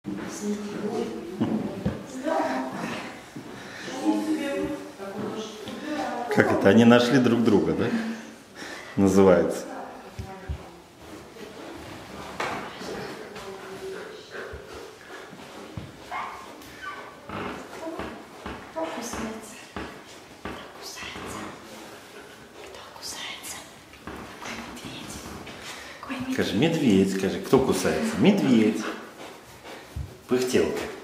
Как это? Они нашли друг друга, да? Называется. Скажи, медведь, скажи, кто кусается? Медведь. Пыхтелка.